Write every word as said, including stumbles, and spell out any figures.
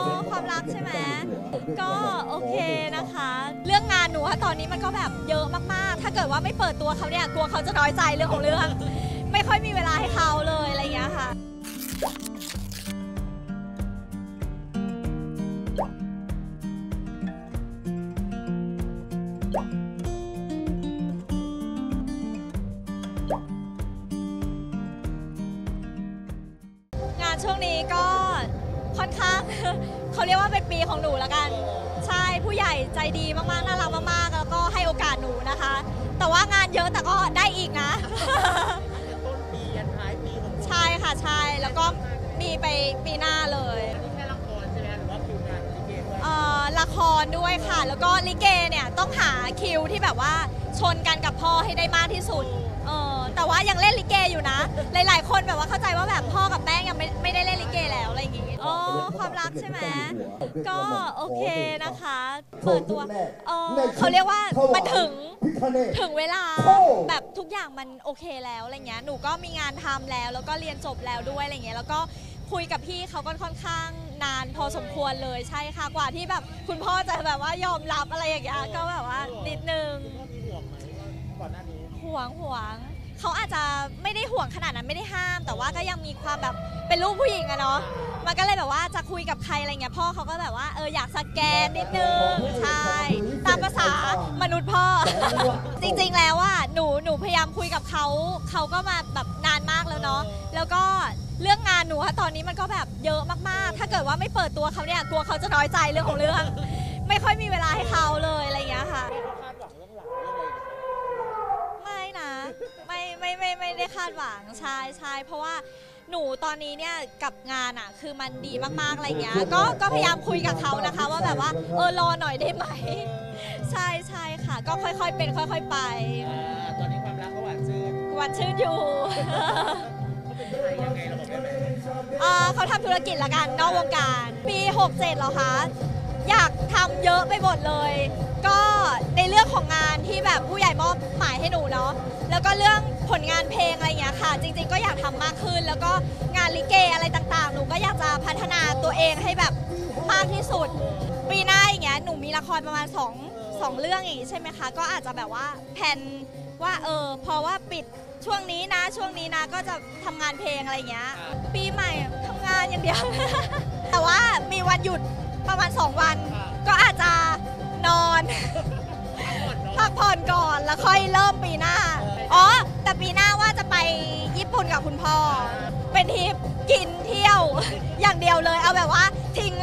ความรักใช่ไหมก็โอเคนะคะเรื่องงานหนูตอนนี้มันก็แบบเยอะมากๆถ้าเกิดว่าไม่เปิดตัวเขาเนี่ยกลัวเขาจะน้อยใจเรื่องของเรื่องไม่ค่อยมีเวลาให้เขาเลยอะไรอย่างเงี้ยค่ะงานช่วงนี้ก็ค่อนข้างเขาเรียกว่าเป็นปีของหนูแล้วกันใช่ผู้ใหญ่ใจดีมากๆน่ารักมากๆแล้วก็ให้โอกาสหนูนะคะแต่ว่างานเยอะแต่ก็ได้อีกนะต้นปียันท้ายปีของใช่ค่ะใช่แล้วก็มีไปปีหน้าเลยนี่แค่ละครใช่ไหมหรือว่าคิวงานลิเกด้วยเอ่อละครด้วยค่ะแล้วก็ลิเกเนี่ยต้องหาคิวที่แบบว่าชนกันกับพ่อให้ได้มากที่สุดเออแต่ว่ายังเล่นลิเกอยู่นะหลายๆคนแบบว่าเข้าใจว่าแบบพ่อกับแป้งยังไม่ไม่ได้เล่นลิเกแล้วอะไรอย่างงี้อ๋อความรักใช่ไหมก็โอเคนะคะเปิดตัวเออเขาเรียกว่ามันถึงถึงเวลาแบบทุกอย่างมันโอเคแล้วอะไรเงี้ยหนูก็มีงานทำแล้วแล้วก็เรียนจบแล้วด้วยอะไรเงี้ยแล้วก็คุยกับพี่เขาก็ค่อนข้างนานพอสมควรเลยใช่ค่ะกว่าที่แบบคุณพ่อจะแบบว่ายอมรับอะไรอย่างเงี้ยก็แบบว่านิดนึงห่วงไหมก่อนหน้านี้ห่วงห่วงเขาอาจจะไม่ได้ห่วงขนาดนั้นไม่ได้ห้ามแต่ว่าก็ยังมีความแบบเป็นลูกผู้หญิงอะเนาะมันก็เลยแบบว่าจะคุยกับใครอะไรเงี้ยพ่อเขาก็แบบว่าเอออยากสแกนนิดนึงใช่ตามภาษามนุษย์พ่อจริงๆแล้วอะหนูหนูพยายามคุยกับเขาเขาก็มาแบบนานมากแล้วเนาะแล้วก็เรื่องงานหนูตอนนี้มันก็แบบเยอะมากๆถ้าเกิดว่าไม่เปิดตัวเขาเนี่ยกลัวเขาจะน้อยใจเรื่องของเรื่องไม่ค่อยมีเวลาให้เขาเลยอะไรเงี้ยค่ะไม่นะไม่ไม่ไม่ไม่ได้คาดหวังใช่ใช่เพราะว่าหนูตอนนี้เนี่ยกับงานอ่ะคือมันดีมากๆอะไรเงี้ยก็ก็พยายามคุยกับเขานะคะว่าแบบว่าเออรอหน่อยได้ไหมใช่ใช่ค่ะก็ค่อยๆเป็นค่อยๆไปตอนนี้ความรักก็หวานชื่นหวานชื่นอยู่เขาเป็นใครยังไงเราบอกได้ไหมเขาทำธุรกิจละกันนอกวงการปีหกเจ็ดเหรอคะอยากทำเยอะไปหมดเลยก็ในเรื่องของงานที่แบบผู้ใหญ่มอบหมายให้หนูเนาะแล้วก็เรื่องผลงานเพลงอะไรอย่างเงี้ยค่ะจริงๆก็อยากทำมากขึ้นแล้วก็งานลิเกอะไรต่างๆหนูก็อยากจะพัฒนาตัวเองให้แบบมากที่สุดปีหน้าอย่างเงี้ยหนูมีละครประมาณสองสองเรื่องอย่างงี้ใช่ไหมคะก็อาจจะแบบว่าแผนว่าเออพอว่าปิดช่วงนี้นะช่วงนี้นะก็จะทำงานเพลงอะไรอย่างเงี้ยปีใหม่ทำงานอย่างเดียว แต่ว่ามีวันหยุดประมาณสองวันก็อาจจะนอนพักผ่อนก่อนแล้วค่อยเริ่มปีหน้าอ๋อแต่ปีหน้าว่าจะไปญี่ปุ่นกับคุณพ่อเป็นทริปกินเที่ยวอย่างเดียวเลยเอาแบบว่าทิ้ง